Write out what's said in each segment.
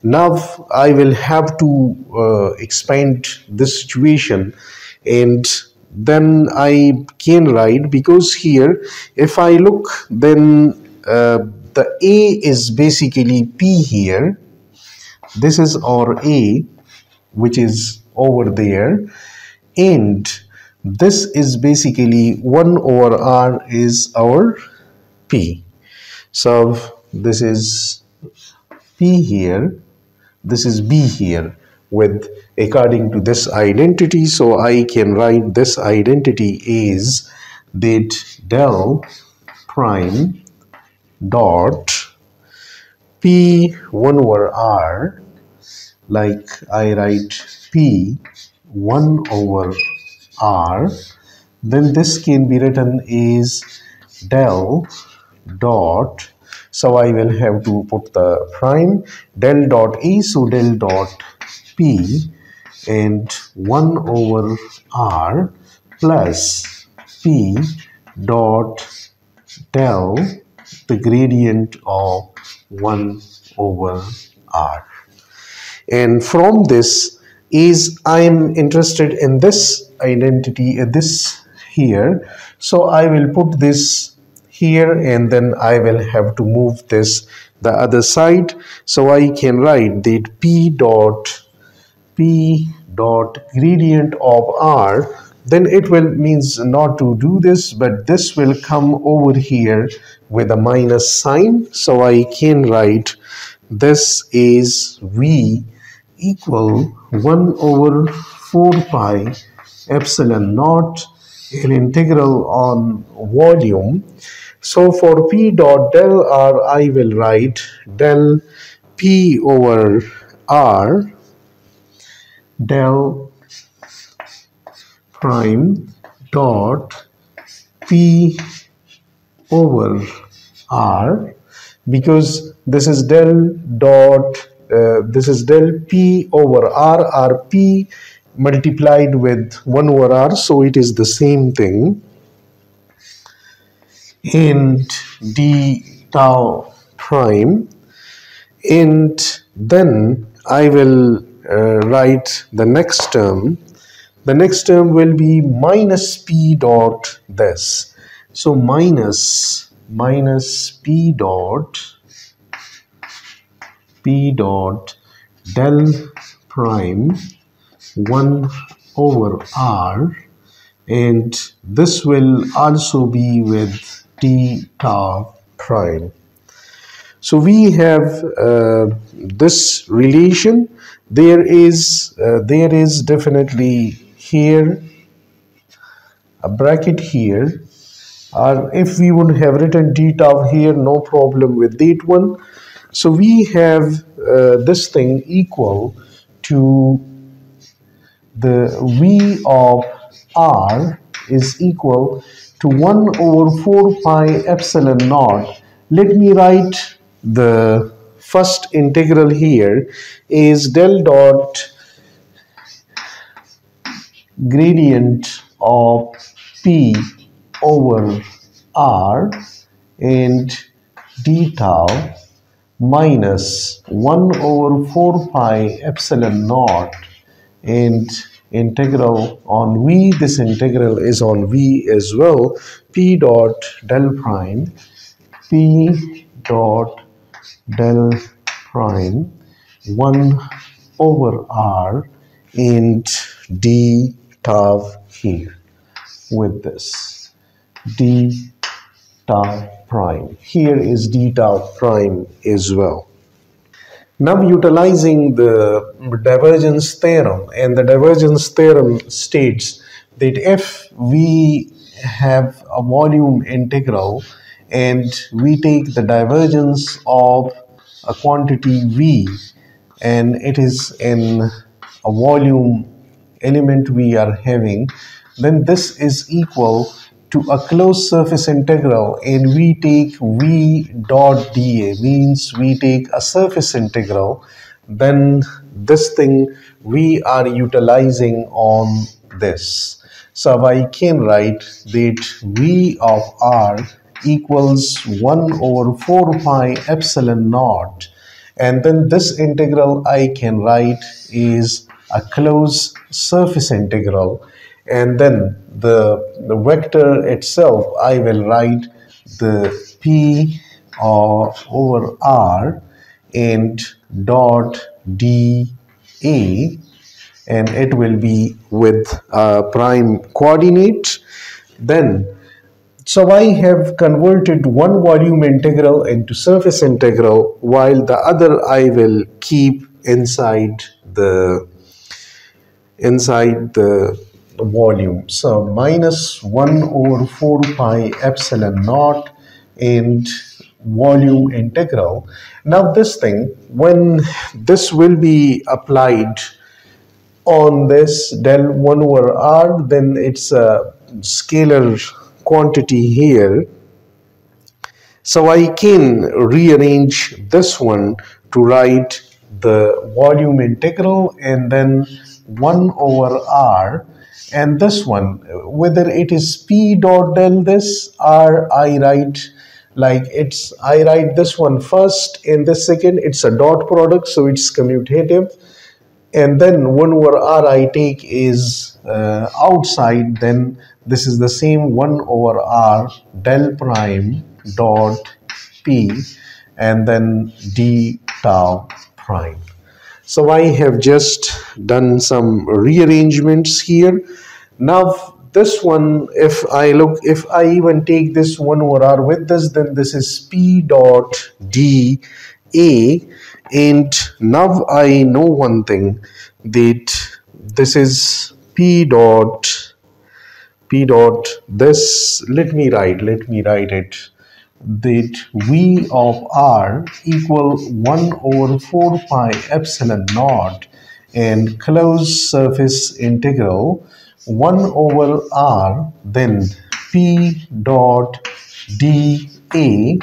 Now I will have to expand this situation, and then I can write, because here if I look, then the A is basically P here. This is our A, which is over there, and this is basically 1 over R is our P. So this is P here, this is B here, with according to this identity. So I can write this identity is that del prime dot P 1 over R, like I write P 1 over R, then this can be written as del dot, so I will have to put the prime, del dot E, so del dot P, and 1 over R plus P dot del, the gradient of 1 over R. And from this is I am interested in this identity, this here, so I will put this here, and then I will have to move this the other side. So I can write that P dot gradient of R, then it will means not to do this, but this will come over here with a minus sign. So I can write this is V equal 1 over 4 pi epsilon naught, an integral on volume. So for P dot del R, I will write del P over R del prime dot P over R, because this is del dot this is del P over R, or P multiplied with 1 over R, so it is the same thing, and d tau prime, and then I will write the next term. The next term will be minus P dot this, so minus P dot del prime 1 over R, and this will also be with d tau prime. So we have this relation. There is definitely here a bracket here, or if we would have written d tau here, no problem with that one. So we have this thing equal to the V of R is equal to 1 over 4 pi epsilon naught. Let me write the first integral here is del dot gradient of P over R and d tau minus 1 over 4 pi epsilon naught and integral on V. This integral is on V as well. P dot del prime, P dot del prime 1 over R and d tau here with this d tau prime. Here is d tau prime as well. Now utilizing the divergence theorem, and the divergence theorem states that if we have a volume integral and we take the divergence of a quantity V, and it is in a volume element we are having, then this is equal to a closed surface integral, and we take V dot dA, means we take a surface integral, then this thing we are utilizing on this. So I can write that V of R equals 1 over 4 pi epsilon naught, and then this integral I can write is a closed surface integral, and then the vector itself I will write the P over R and dot dA, and it will be with a prime coordinate. Then so I have converted one volume integral into surface integral, while the other I will keep inside the volume. So minus 1 over 4 pi epsilon naught and volume integral. Now this thing, when this will be applied on this del 1 over r, then it's a scalar quantity here. So I can rearrange this one to write the volume integral and then 1 over r, and this one, whether it is p dot del this r, I write I write this one first and this second, it's a dot product, so it's commutative, and then 1 over r I take is outside, then this is the same 1 over r del prime dot p and then d tau prime. So I have just done some rearrangements here. Now this one, if I even take this 1 over r with this, then this is p dot d a, and now I know one thing, that this is p dot this, let me write it, that v of r equal 1 over 4 pi epsilon naught and closed surface integral 1 over r, then p dot dA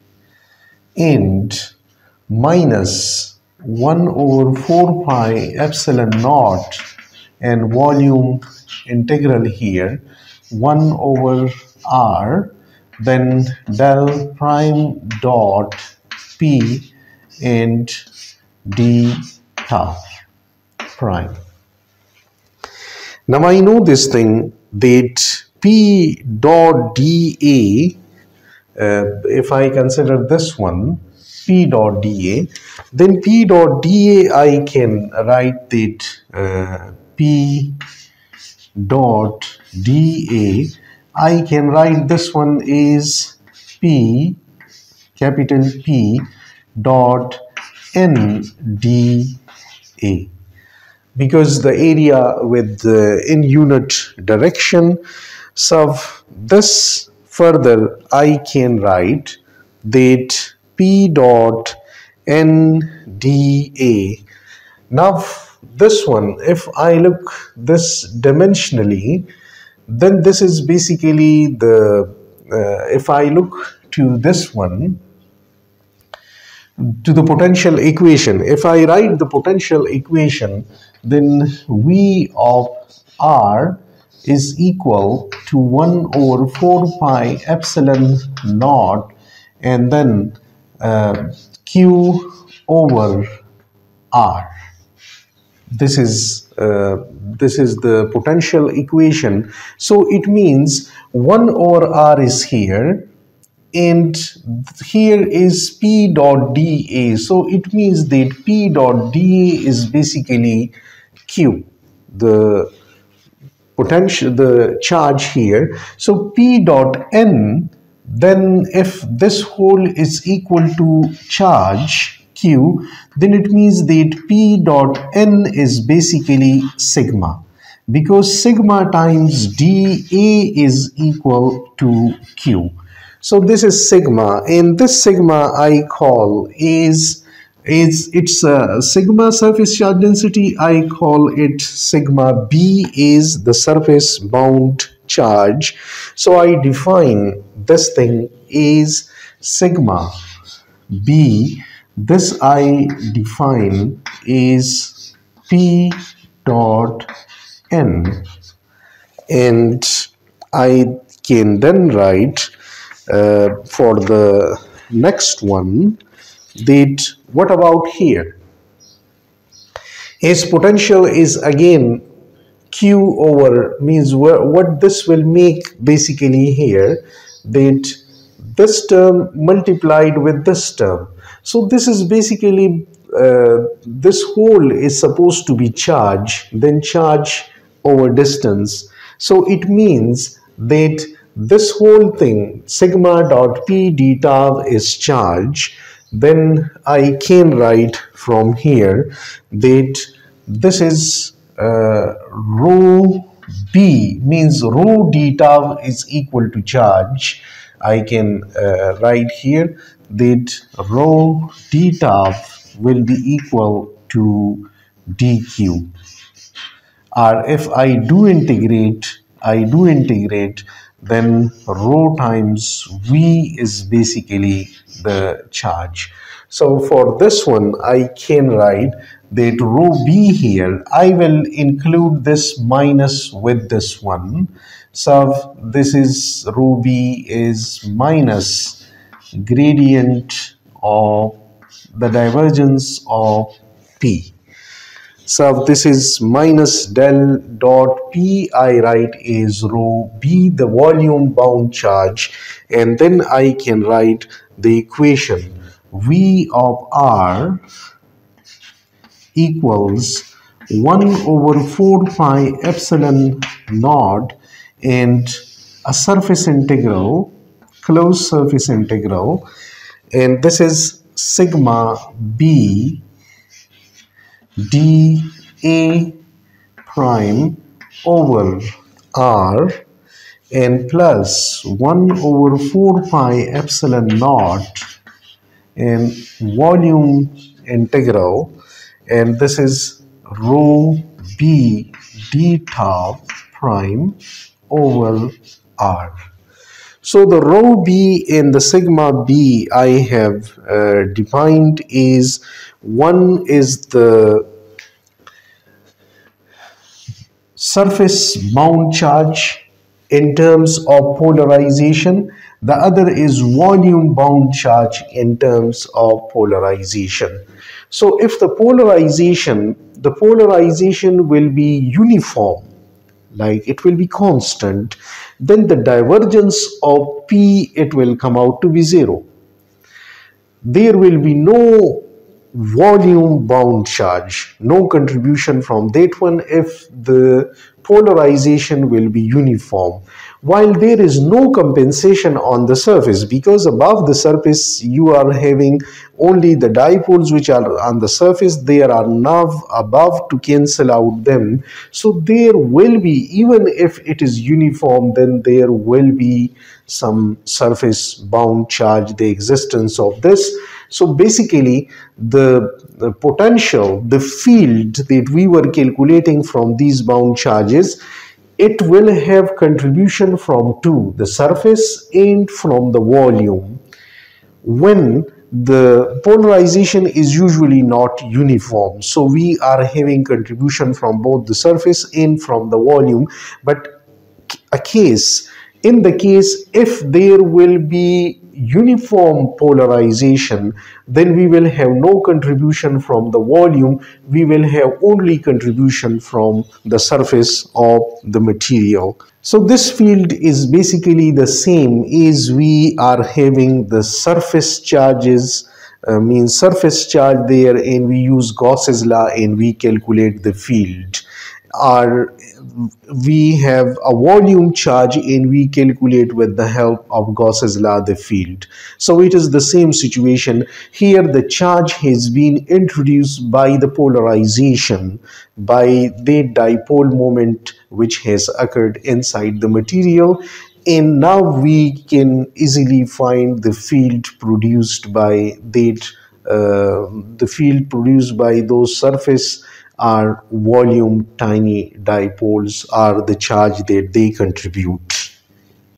and minus 1 over 4 pi epsilon naught and volume integral here 1 over r, then del prime dot p and d tau prime. Now I know this thing, that p dot dA, if I consider this one p dot dA, then p dot dA I can write that p dot dA, I can write this one is p, capital P dot NdA, because the area with the in unit direction. So this further I can write that p dot NdA. Now this one, if I look this dimensionally, then this is basically the if I look to this one, to the potential equation, if I write the potential equation, then V of R is equal to 1 over 4 pi epsilon naught and then Q over R. This is the potential equation. So it means 1 over R is here and here is P dot dA. So it means that P dot dA is basically Q, the potential, the charge here. So P dot N, then if this whole is equal to charge Q, then it means that P dot N is basically sigma, because sigma times dA is equal to Q. So this is sigma, and this sigma I call it's a sigma surface charge density. I call it sigma. B is the surface bound charge. So I define this thing is sigma B. This I define is P dot N, and I can then write for the next one, that what about here? His potential is again q over, means what this will make basically here, that this term multiplied with this term. So this is basically this hole is supposed to be charge, then charge over distance. So it means that this whole thing sigma dot p d tau is charge. Then I can write from here that this is rho b, means rho d tau is equal to charge. I can write here that rho d tau will be equal to dq. Or if I do integrate, then rho times v is basically the charge. So for this one, I can write that rho b here, I will include this minus with this one. So this is rho b is minus gradient of the divergence of P. So this is minus del dot P, I write is rho B, the volume bound charge, and then I can write the equation V of R equals 1 over 4 pi epsilon naught and a surface integral, closed surface integral, and this is sigma B dA prime over R and plus 1 over 4 pi epsilon naught and volume integral, and this is rho B d tau prime over R. So the rho B and the sigma B I have defined is, one is the surface bound charge in terms of polarization, the other is volume bound charge in terms of polarization. So if the polarization will be uniform, like it will be constant, then the divergence of P, it will come out to be 0. There will be no volume bound charge, no contribution from that one if the polarization will be uniform, while there is no compensation on the surface, because above the surface you are having only the dipoles which are on the surface, there are none above to cancel out them. So there will be, even if it is uniform, then there will be some surface bound charge, the existence of this. So basically the potential, the field that we were calculating from these bound charges, it will have contribution from two, the surface and from the volume, when the polarization is usually not uniform. So we are having contribution from both the surface and from the volume. But in the case if there will be uniform polarization, then we will have no contribution from the volume, we will have only contribution from the surface of the material. So this field is basically the same as we are having the surface charges, means surface charge there, and we use Gauss's law and we calculate the field. Or we have a volume charge and we calculate with the help of Gauss's law the field. So it is the same situation here. The charge has been introduced by the polarization, by the dipole moment which has occurred inside the material, and now we can easily find the field produced by that, the field produced by those surface are volume tiny dipoles, are the charge that they contribute.